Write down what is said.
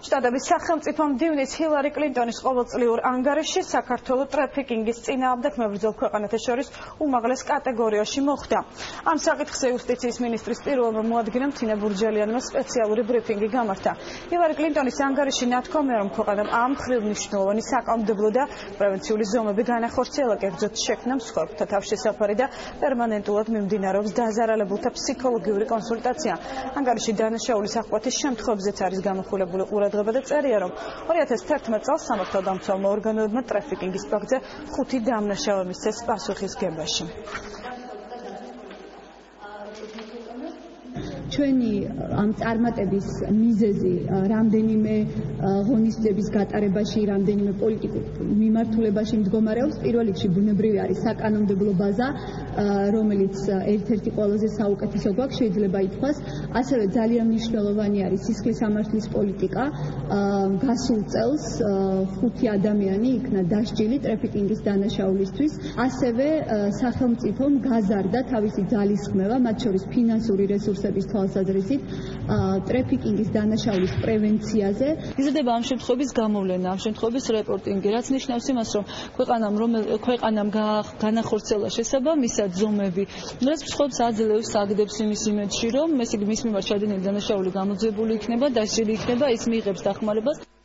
შტატების სახელმწიფო მდივნის ჰილარი კლინტონის ყოველწლიურ ანგარიშში საქართველოს ტრაფიკინგის წინააღმდეგ მებრძოლ ქვეყანათა შორის უმაღლეს კატეგორიაში მოხვდა. Ამ საკითხზე იუსტიციის მინისტრის პირველმა მოადგილემ თინა ბურჯელიანმა სპეციალური ბრიფინგი გამართა. ჰილარი კლინტონის ანგარიში ნათქვამია, რომ ქვეყანამ ამ მხრივ მნიშვნელოვანი საკანონმდებლო და პრევენციული ზომები განახორციელა, კერძოდ შექმნა მსხვერპლთა თავშესაფარი და პერმანენტულად მიმდინარეობს დაზარალებულთა ფსიქოლოგიური კონსულტაცია. ანგარიში დანაშაულის აღკვეთის შემთხვევებზეც არის გამოხულებული ყურადღება და წერია, რომ 2011 წელს სამართალდამცველმა ორგანოებმა ტრაფიკინგის ფაქტზე 5 დამნაშავე მისცეს პასუხისგებაში. ჩვენი ამ წარმატების მიზეზი რამდენიმე ღონისძიების გატარებაში, რამდენიმე პოლიტიკურ მიმართულებაში მდგომარეობს. პირველ რიგში ბუნებრივი არის საკანონმდებლო ბაზა, რომელიც ერთ-ერთი ყველაზე საუკეთესო გვაქვს, შეიძლება ითქვას. ასევე ძალიან მნიშვნელოვანი არის სისხლის სამართლის პოლიტიკა. გასულ წელს 5 ადამიანი იქნა დასჯილი ტრაფიკინგის დანაშაულისთვის. ასევე სახელმწიფომ გაზარდა თავისი ძალისხმევა, მათ შორის ფინანსური რესურსების თვალსაზრისით ტრაფიკინგის დანაშაულის პრევენციაზე. იზრდება ამ შემთხვევების გამოვლენა, ამ შემთხვევების რეპორტინგი, რაც ნიშნავს იმას, რომ ქვეყანამ განახორციელა შესაბამისად ზომები, რაც მსხვერპლს აძლევს აგდებს იმის იმედში, რომ მის მიმართ ჩადენილი დანაშაული გამოძიებული იქნება, დასჯილი იქნება, ის მიიღებს დახმარებას.